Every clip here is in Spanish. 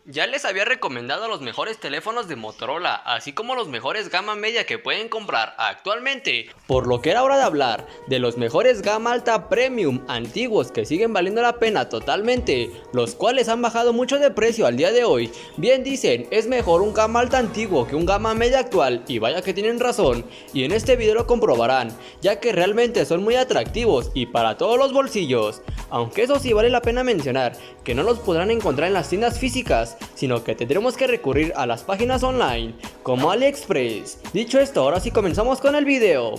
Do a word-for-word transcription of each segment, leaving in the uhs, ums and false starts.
Ya les había recomendado los mejores teléfonos de Motorola, así como los mejores gama media que pueden comprar actualmente, por lo que era hora de hablar de los mejores gama alta premium antiguos que siguen valiendo la pena totalmente, los cuales han bajado mucho de precio al día de hoy. Bien dicen, es mejor un gama alta antiguo que un gama media actual, y vaya que tienen razón, y en este video lo comprobarán, ya que realmente son muy atractivos y para todos los bolsillos. Aunque eso sí vale la pena mencionar, que no los podrán encontrar en las tiendas físicas, sino que tendremos que recurrir a las páginas online, como AliExpress. Dicho esto, ahora sí comenzamos con el video.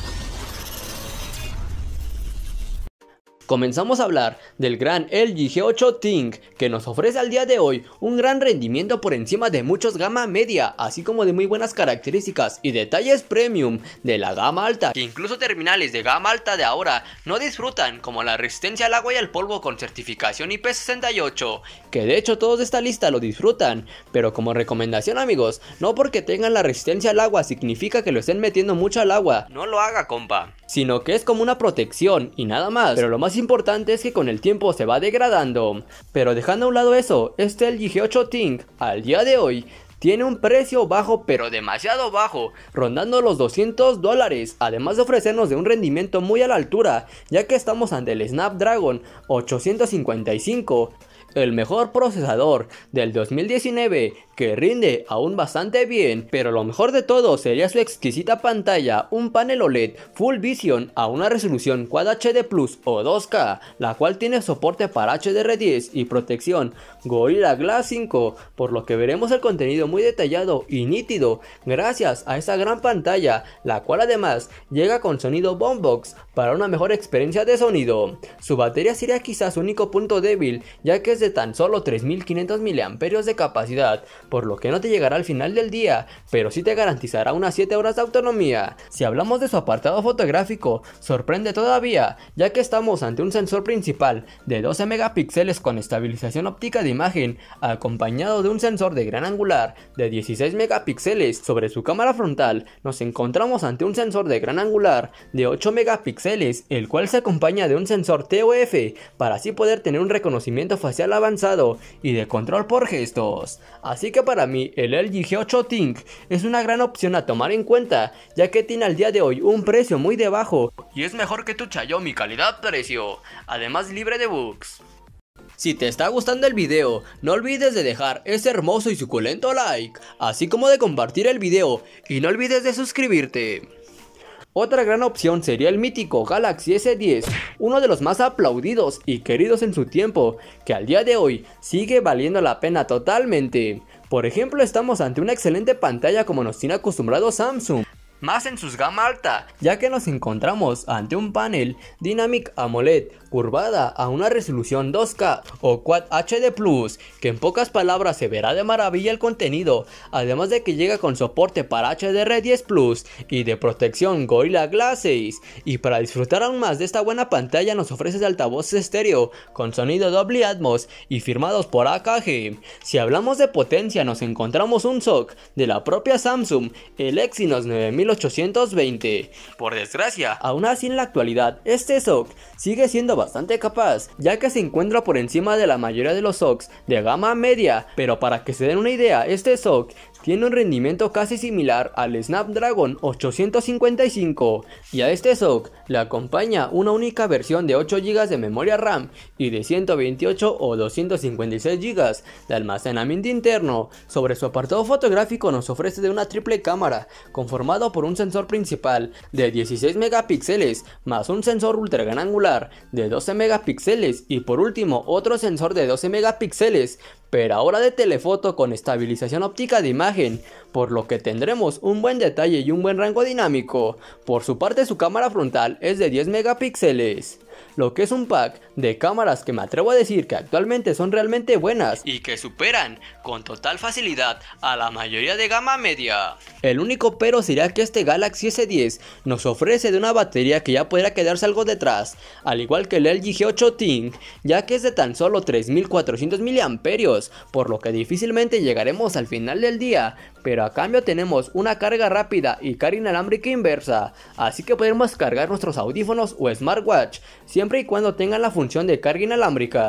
Comenzamos a hablar del gran L G G ocho Think, que nos ofrece al día de hoy un gran rendimiento por encima de muchos gama media, así como de muy buenas características y detalles premium de la gama alta, que incluso terminales de gama alta de ahora no disfrutan, como la resistencia al agua y al polvo con certificación I P sesenta y ocho, que de hecho todos de esta lista lo disfrutan, pero como recomendación amigos, no porque tengan la resistencia al agua significa que lo estén metiendo mucho al agua, no lo haga compa, sino que es como una protección y nada más. Pero lo más importante es que con el tiempo se va degradando. Pero dejando a un lado eso, este L G G ocho Think al día de hoy tiene un precio bajo, pero demasiado bajo, rondando los doscientos dólares, además de ofrecernos de un rendimiento muy a la altura, ya que estamos ante el Snapdragon ochocientos cincuenta y cinco, el mejor procesador del dos mil diecinueve, que rinde aún bastante bien, pero lo mejor de todo sería su exquisita pantalla, un panel O L E D Full Vision a una resolución Quad H D Plus o dos K, la cual tiene soporte para H D R diez y protección Gorilla Glass cinco, por lo que veremos el contenido muy detallado y nítido gracias a esa gran pantalla, la cual además llega con sonido Boombox para una mejor experiencia de sonido. Su batería sería quizás su único punto débil, ya que es de tan solo tres mil quinientos miliamperios hora de capacidad, por lo que no te llegará al final del día, pero sí te garantizará unas siete horas de autonomía. Si hablamos de su apartado fotográfico, sorprende todavía, ya que estamos ante un sensor principal de doce megapíxeles con estabilización óptica de imagen, acompañado de un sensor de gran angular de dieciséis megapíxeles. Sobre su cámara frontal nos encontramos ante un sensor de gran angular de ocho megapíxeles, el cual se acompaña de un sensor T O F para así poder tener un reconocimiento facial avanzado y de control por gestos. Así que para mí el L G G ocho Think es una gran opción a tomar en cuenta, ya que tiene al día de hoy un precio muy de bajo y es mejor que tu Xiaomi calidad-precio, además libre de bugs. Si te está gustando el video, no olvides de dejar ese hermoso y suculento like, así como de compartir el video y no olvides de suscribirte. Otra gran opción sería el mítico Galaxy S diez, uno de los más aplaudidos y queridos en su tiempo, que al día de hoy sigue valiendo la pena totalmente. Por ejemplo, estamos ante una excelente pantalla como nos tiene acostumbrado Samsung, más en sus gama alta, ya que nos encontramos ante un panel Dynamic AMOLED curvada a una resolución dos K o Quad H D Plus, que en pocas palabras se verá de maravilla el contenido, además de que llega con soporte para H D R diez Plus y de protección Gorilla Glass seis, y para disfrutar aún más de esta buena pantalla nos ofrece altavoces estéreo con sonido Dolby Atmos y firmados por A K G. Si hablamos de potencia nos encontramos un S O C de la propia Samsung, el Exynos nueve mil ochocientos veinte. Por desgracia, aún así en la actualidad este S O C sigue siendo bastante capaz, ya que se encuentra por encima de la mayoría de los S O Cs de gama media, pero para que se den una idea, este S O C tiene un rendimiento casi similar al Snapdragon ochocientos cincuenta y cinco, y a este S O C le acompaña una única versión de ocho gigas de memoria RAM y de ciento veintiocho o doscientos cincuenta y seis gigas de almacenamiento interno. Sobre su apartado fotográfico nos ofrece de una triple cámara, conformado por un sensor principal de dieciséis megapíxeles, más un sensor ultra gran angular de doce megapíxeles y por último otro sensor de doce megapíxeles, pero ahora de telefoto con estabilización óptica de imagen, por lo que tendremos un buen detalle y un buen rango dinámico. Por su parte su cámara frontal es de diez megapíxeles, lo que es un pack de cámaras que me atrevo a decir que actualmente son realmente buenas y que superan con total facilidad a la mayoría de gama media. El único pero sería que este Galaxy S diez nos ofrece de una batería que ya podría quedarse algo detrás, al igual que el L G G ocho Think, ya que es de tan solo tres mil cuatrocientos miliamperios, por lo que difícilmente llegaremos al final del día, pero a cambio tenemos una carga rápida y carga inalámbrica inversa, así que podemos cargar nuestros audífonos o smartwatch siempre y cuando tengan la función de carga inalámbrica.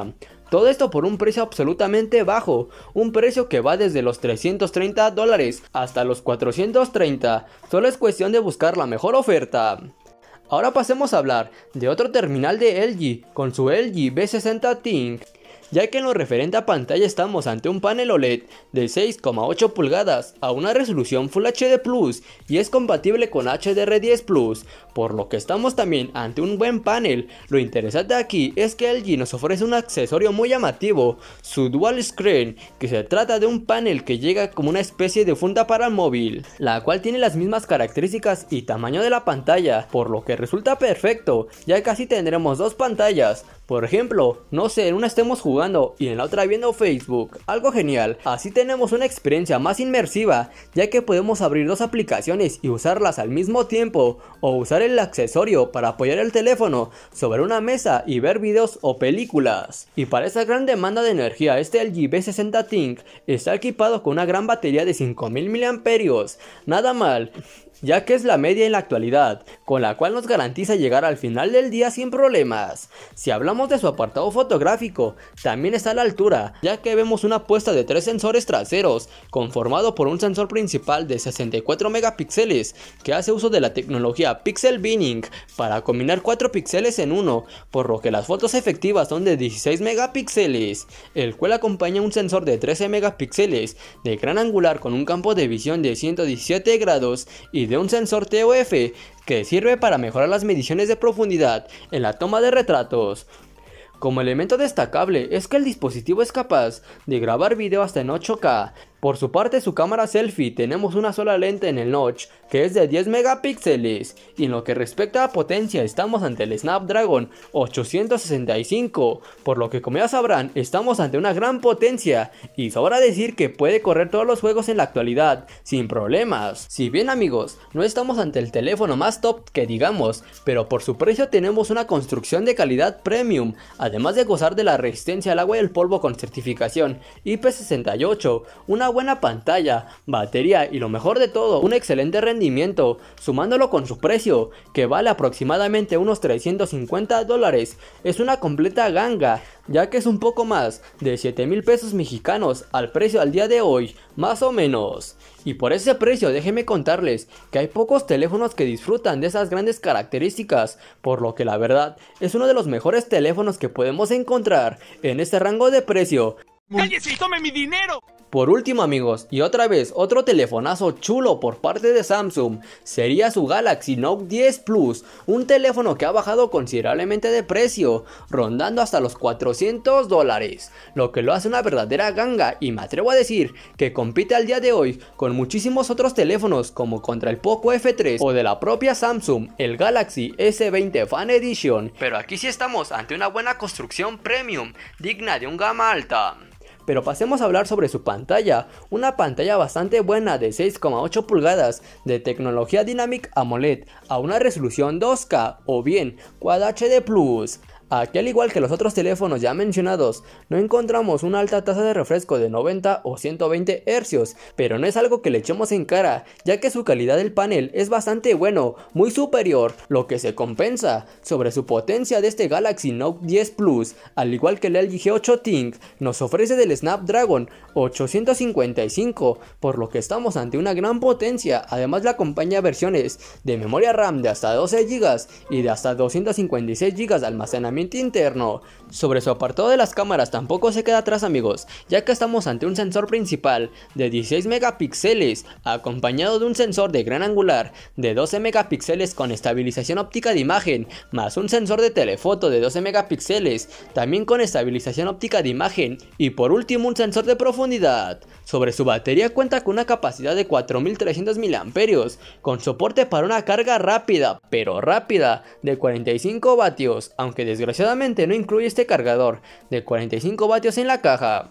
Todo esto por un precio absolutamente bajo, un precio que va desde los trescientos treinta dólares hasta los cuatrocientos treinta, solo es cuestión de buscar la mejor oferta. Ahora pasemos a hablar de otro terminal de L G con su L G V sesenta Think. Ya que en lo referente a pantalla estamos ante un panel O L E D de seis coma ocho pulgadas a una resolución Full H D plus y es compatible con H D R diez plus, por lo que estamos también ante un buen panel. Lo interesante aquí es que L G nos ofrece un accesorio muy llamativo, su Dual Screen, que se trata de un panel que llega como una especie de funda para el móvil, la cual tiene las mismas características y tamaño de la pantalla, por lo que resulta perfecto, ya que así tendremos dos pantallas. Por ejemplo, no sé, en una estemos jugando y en la otra viendo Facebook, algo genial. Así tenemos una experiencia más inmersiva, ya que podemos abrir dos aplicaciones y usarlas al mismo tiempo, o usar el accesorio para apoyar el teléfono sobre una mesa y ver videos o películas. Y para esa gran demanda de energía, este L G V sesenta Think está equipado con una gran batería de cinco mil miliamperios hora, nada mal, ya que es la media en la actualidad, con la cual nos garantiza llegar al final del día sin problemas. Si hablamos de su apartado fotográfico, también está a la altura, ya que vemos una puesta de tres sensores traseros, conformado por un sensor principal de sesenta y cuatro megapíxeles, que hace uso de la tecnología Pixel Binning para combinar cuatro píxeles en uno, por lo que las fotos efectivas son de dieciséis megapíxeles, el cual acompaña un sensor de trece megapíxeles de gran angular con un campo de visión de ciento diecisiete grados y de un sensor T O F que sirve para mejorar las mediciones de profundidad en la toma de retratos. Como elemento destacable es que el dispositivo es capaz de grabar video hasta en ocho K. Por su parte, su cámara selfie tenemos una sola lente en el notch que es de diez megapíxeles, y en lo que respecta a potencia estamos ante el Snapdragon ochocientos sesenta y cinco, por lo que como ya sabrán estamos ante una gran potencia y sobra decir que puede correr todos los juegos en la actualidad sin problemas. Si bien amigos, no estamos ante el teléfono más top que digamos, pero por su precio tenemos una construcción de calidad premium, además de gozar de la resistencia al agua y el polvo con certificación I P sesenta y ocho, una buena pantalla, batería y lo mejor de todo, un excelente rendimiento, sumándolo con su precio, que vale aproximadamente unos trescientos cincuenta dólares, es una completa ganga, ya que es un poco más de siete mil pesos mexicanos al precio al día de hoy, más o menos. Y por ese precio déjenme contarles que hay pocos teléfonos que disfrutan de esas grandes características, por lo que la verdad es uno de los mejores teléfonos que podemos encontrar en este rango de precio. ¡Cállese y tome mi dinero! Por último amigos, y otra vez otro telefonazo chulo por parte de Samsung, sería su Galaxy Note diez Plus, un teléfono que ha bajado considerablemente de precio, rondando hasta los cuatrocientos dólares, lo que lo hace una verdadera ganga y me atrevo a decir que compite al día de hoy con muchísimos otros teléfonos como contra el Poco F tres o de la propia Samsung, el Galaxy S veinte Fan Edition, pero aquí sí estamos ante una buena construcción premium, digna de un gama alta. Pero pasemos a hablar sobre su pantalla, una pantalla bastante buena de seis coma ocho pulgadas de tecnología Dynamic AMOLED a una resolución dos K o bien Quad H D plus. Aquí, al igual que los otros teléfonos ya mencionados, no encontramos una alta tasa de refresco de noventa o ciento veinte hercios, pero no es algo que le echemos en cara, ya que su calidad del panel es bastante bueno, muy superior, lo que se compensa sobre su potencia de este Galaxy Note diez Plus, al igual que el L G G ocho Think, nos ofrece del Snapdragon ochocientos cincuenta y cinco, por lo que estamos ante una gran potencia. Además le acompaña versiones de memoria RAM de hasta doce gigas y de hasta doscientos cincuenta y seis gigas de almacenamiento interno. Sobre su apartado de las cámaras tampoco se queda atrás amigos, ya que estamos ante un sensor principal de dieciséis megapíxeles acompañado de un sensor de gran angular de doce megapíxeles con estabilización óptica de imagen, más un sensor de telefoto de doce megapíxeles también con estabilización óptica de imagen, y por último un sensor de profundidad. Sobre su batería cuenta con una capacidad de cuatro mil trescientos miliamperios hora con soporte para una carga rápida, pero rápida, de cuarenta y cinco vatios, aunque desgraciadamente no incluye este cargador de cuarenta y cinco vatios en la caja.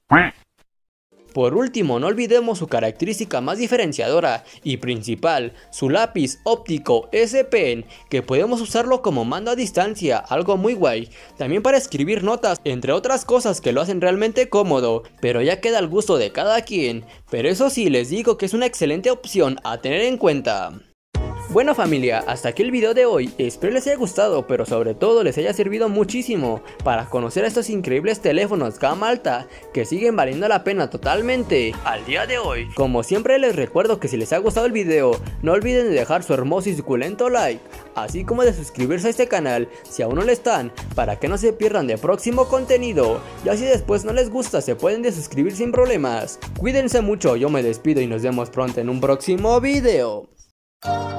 Por último, no olvidemos su característica más diferenciadora y principal, su lápiz óptico S Pen, que podemos usarlo como mando a distancia, algo muy guay, también para escribir notas, entre otras cosas que lo hacen realmente cómodo, pero ya queda al gusto de cada quien, pero eso sí les digo que es una excelente opción a tener en cuenta. Bueno familia, hasta aquí el video de hoy, espero les haya gustado, pero sobre todo les haya servido muchísimo para conocer a estos increíbles teléfonos gama alta que siguen valiendo la pena totalmente al día de hoy. Como siempre les recuerdo que si les ha gustado el video, no olviden de dejar su hermoso y suculento like, así como de suscribirse a este canal si aún no lo están, para que no se pierdan de próximo contenido, y así después no les gusta se pueden desuscribir sin problemas. Cuídense mucho, yo me despido y nos vemos pronto en un próximo video.